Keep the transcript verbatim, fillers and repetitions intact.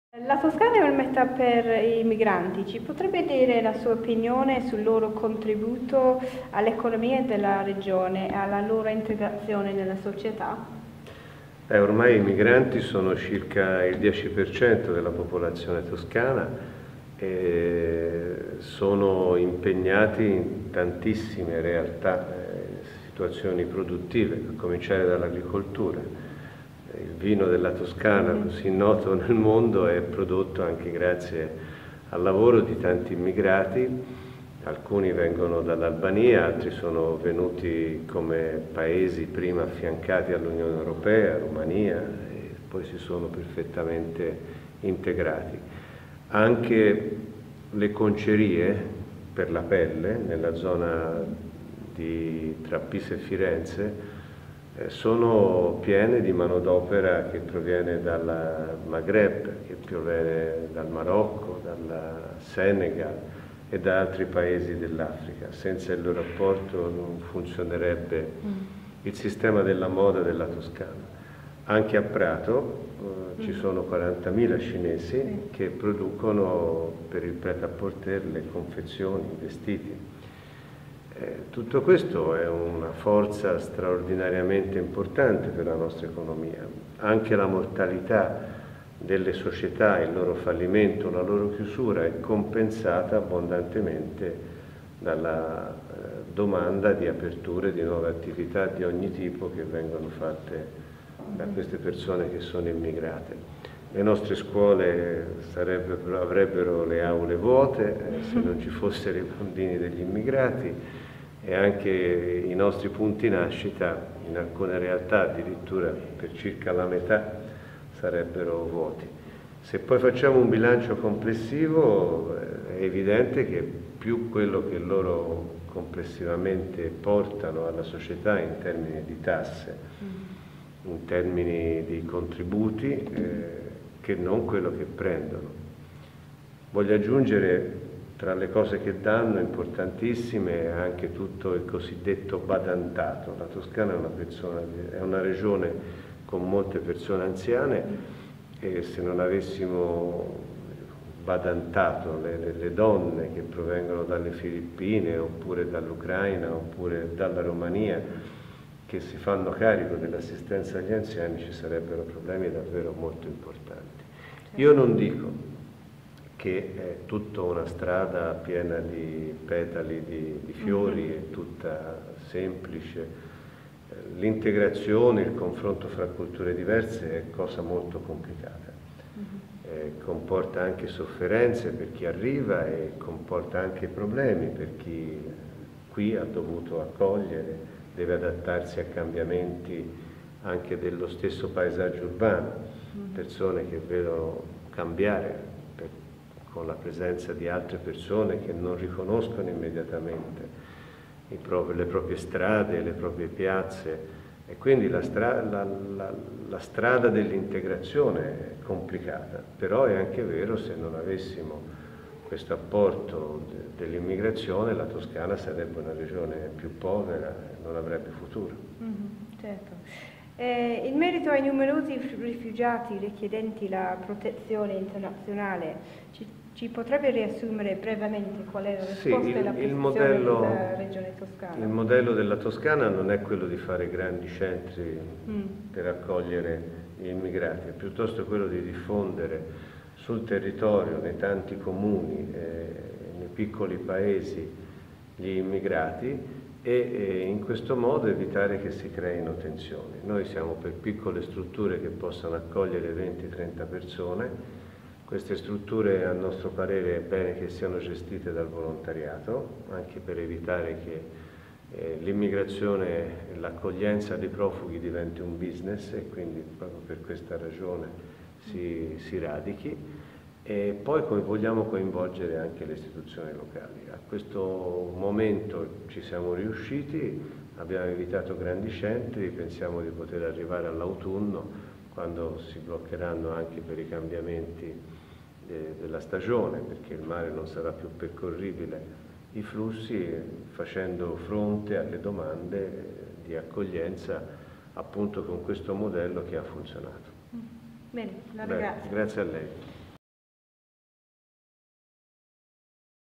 La Toscana è una meta per i migranti, ci potrebbe dire la sua opinione sul loro contributo all'economia della regione e alla loro integrazione nella società? Eh, ormai i migranti sono circa il dieci per cento della popolazione toscana e sono impegnati in tantissime realtà, eh, situazioni produttive, a cominciare dall'agricoltura. Il vino della Toscana, così noto nel mondo, è prodotto anche grazie al lavoro di tanti immigrati. Alcuni vengono dall'Albania, altri sono venuti come paesi prima affiancati all'Unione Europea, Romania, e poi si sono perfettamente integrati. Anche le concerie per la pelle, nella zona di, tra Pisa e Firenze, sono piene di manodopera che proviene dal Maghreb, che proviene dal Marocco, dal Senegal e da altri paesi dell'Africa. Senza il loro apporto non funzionerebbe il sistema della moda della Toscana. Anche a Prato eh, ci sono quarantamila cinesi che producono per il prêt-à-porter le confezioni, i vestiti. Eh, tutto questo è una forza straordinariamente importante per la nostra economia. Anche la mortalità delle società, il loro fallimento, la loro chiusura è compensata abbondantemente dalla eh, domanda di aperture di nuove attività di ogni tipo che vengono fatte da queste persone che sono immigrate. Le nostre scuole sarebbero, avrebbero le aule vuote eh, se non ci fossero i bambini degli immigrati, e anche i nostri punti nascita, in alcune realtà addirittura per circa la metà, sarebbero vuoti. Se poi facciamo un bilancio complessivo è evidente che più quello che loro complessivamente portano alla società in termini di tasse, in termini di contributi, eh, che non quello che prendono. Voglio aggiungere tra le cose che danno, importantissime, è anche tutto il cosiddetto badantato. La Toscana è una, persona, è una regione con molte persone anziane e se non avessimo badantato le, le, le donne che provengono dalle Filippine oppure dall'Ucraina oppure dalla Romania che si fanno carico dell'assistenza agli anziani, ci sarebbero problemi davvero molto importanti. Io non dico che è tutta una strada piena di petali, di, di fiori, mm-hmm. è tutta semplice. L'integrazione, il confronto fra culture diverse è cosa molto complicata. Mm-hmm. Eh, comporta anche sofferenze per chi arriva e comporta anche problemi per chi qui ha dovuto accogliere, deve adattarsi a cambiamenti anche dello stesso paesaggio urbano, mm-hmm. persone che vedono cambiare con la presenza di altre persone che non riconoscono immediatamente i propri, le proprie strade, le proprie piazze, e quindi la, stra la, la, la strada dell'integrazione è complicata, però è anche vero, se non avessimo questo apporto de dell'immigrazione la Toscana sarebbe una regione più povera e non avrebbe futuro. Mm-hmm, certo. Eh, in merito ai numerosi rifugiati richiedenti la protezione internazionale, ci, ci potrebbe riassumere brevemente qual è la risposta sì, e la posizione modello, della regione toscana? Il modello della Toscana non è quello di fare grandi centri mm. per accogliere gli immigrati, è piuttosto quello di diffondere sul territorio, nei tanti comuni, eh, nei piccoli paesi, gli immigrati, e in questo modo evitare che si creino tensioni. Noi siamo per piccole strutture che possano accogliere venti trenta persone. Queste strutture, a nostro parere, è bene che siano gestite dal volontariato, anche per evitare che eh, l'immigrazione e l'accoglienza dei profughi diventi un business, e quindi proprio per questa ragione si, si radichi. E poi vogliamo coinvolgere anche le istituzioni locali. A questo momento ci siamo riusciti, abbiamo evitato grandi centri, pensiamo di poter arrivare all'autunno, quando si bloccheranno anche per i cambiamenti de della stagione, perché il mare non sarà più percorribile, i flussi, facendo fronte alle domande di accoglienza appunto con questo modello che ha funzionato. Bene, la ringrazio. Beh, grazie a lei.